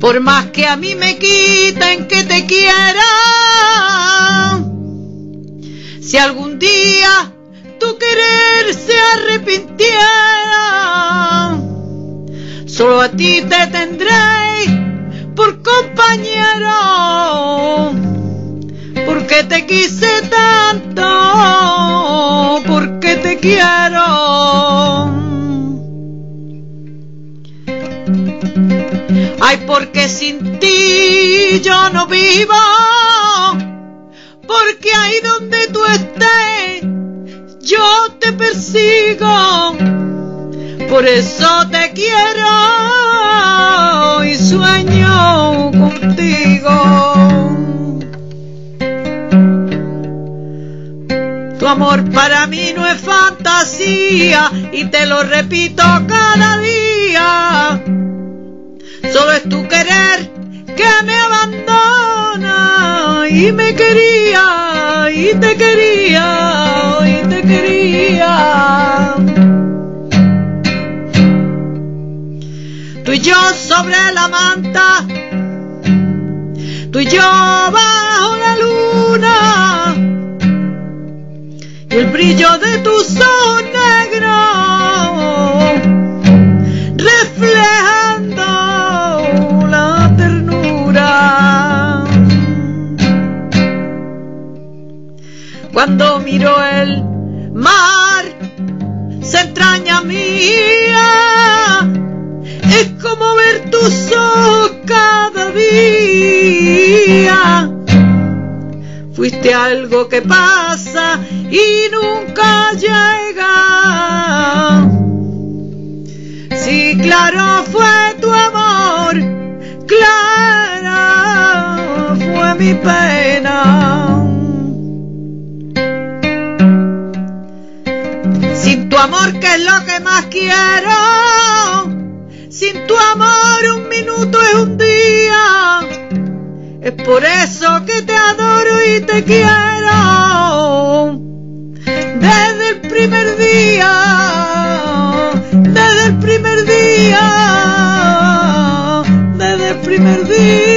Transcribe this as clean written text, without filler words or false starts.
Por más que a mí me quiten que te quiera, si algún día tu querer se arrepintiera, solo a ti te tendré por compañero, porque te quise tanto, porque te quiero. Ay, porque sin ti yo no vivo, porque ahí donde tú estés yo te persigo, por eso te quiero y sueño contigo. Tu amor para mí no es fantasía y te lo repito cada día. Solo es tu querer que me abandona y me quería y te quería y te quería. Tú y yo sobre la manta, tú y yo bajo la luna, y el brillo de tus ojos negros reflejando la ternura. Cuando miro el mar, se entraña mía, es como ver tus ojos cada día. Fuiste algo que pasa y nunca llega. Sí, claro fue tu amor, clara fue mi pena. Sin tu amor, que es lo que más quiero, sin tu amor un minuto es un día. Es por eso que te adoro y te quiero. Desde el primer día, desde el primer día, desde el primer día.